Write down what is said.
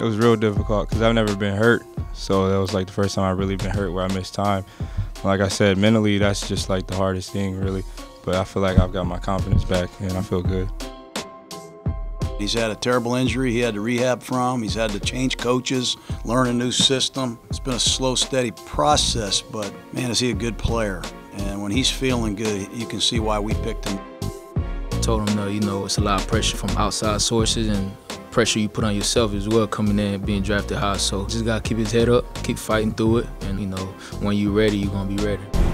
It was real difficult because I've never been hurt, so that was like the first time I really been hurt where I missed time. Like I said, mentally that's just like the hardest thing really, but I feel like I've got my confidence back and I feel good. He's had a terrible injury he had to rehab from. He's had to change coaches, learn a new system. It's been a slow, steady process, but man, is he a good player. And when he's feeling good, you can see why we picked him. I told him, it's a lot of pressure from outside sources and pressure you put on yourself as well coming in and being drafted high. So just got to keep his head up, keep fighting through it, and when you're ready, you're going to be ready.